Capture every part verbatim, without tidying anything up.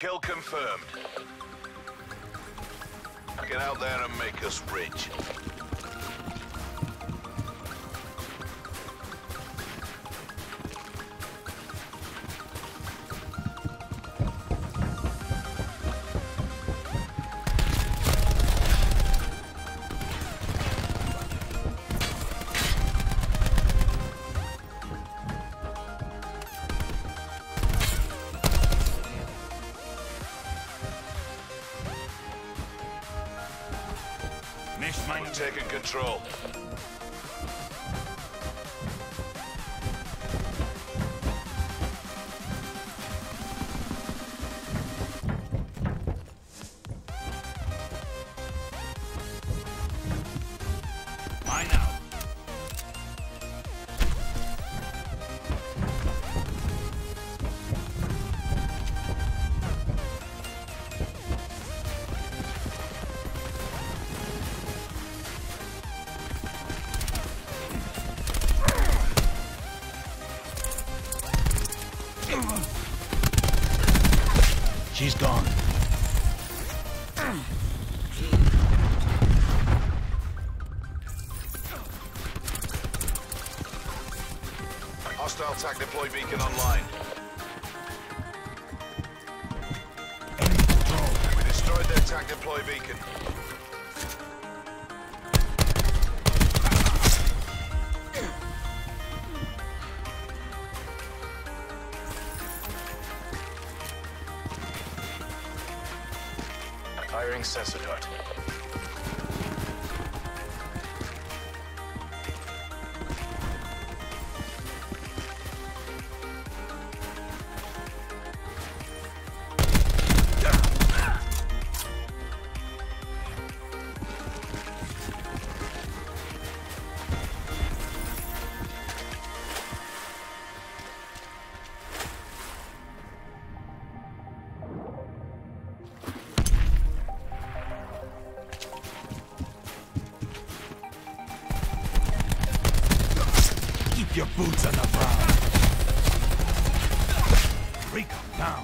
Kill confirmed. Get out there and make us rich. We've taken control. Mine out. She's gone. Hostile TAC deploy beacon online. Enemy control. We destroyed their TAC deploy beacon. Firing sensor dart. Keep your boots on the ground. Rico, down.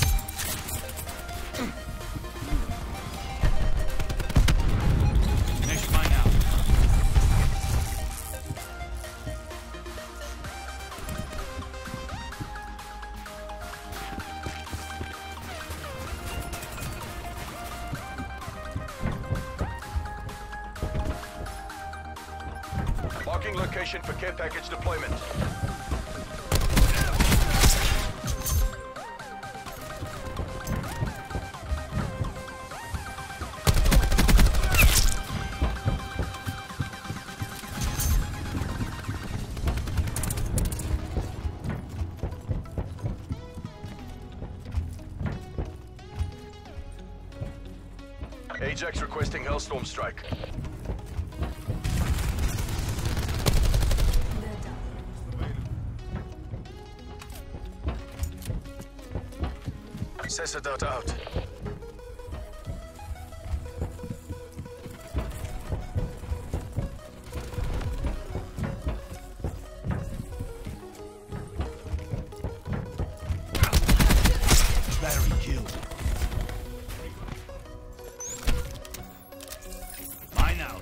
Mesh mine out. Marking location for care package deployment. Ajax requesting Hellstorm strike. Sensor data out. Battery killed. Mine out.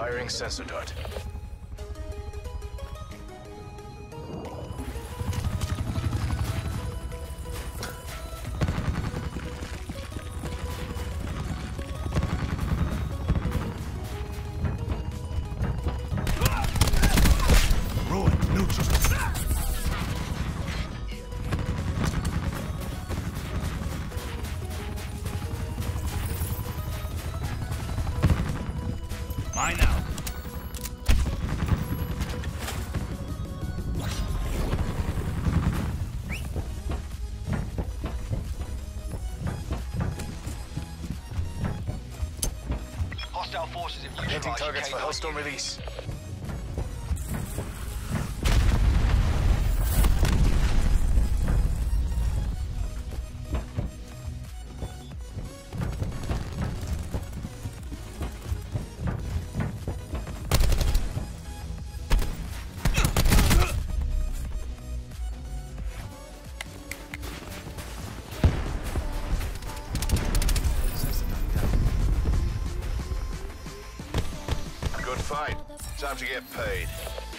Firing sensor dart. Ruin neutral. Mine out. Hostile forces have Hitting neutralized targets for K nine Hellstorm unit. release. Good fight. Time to get paid.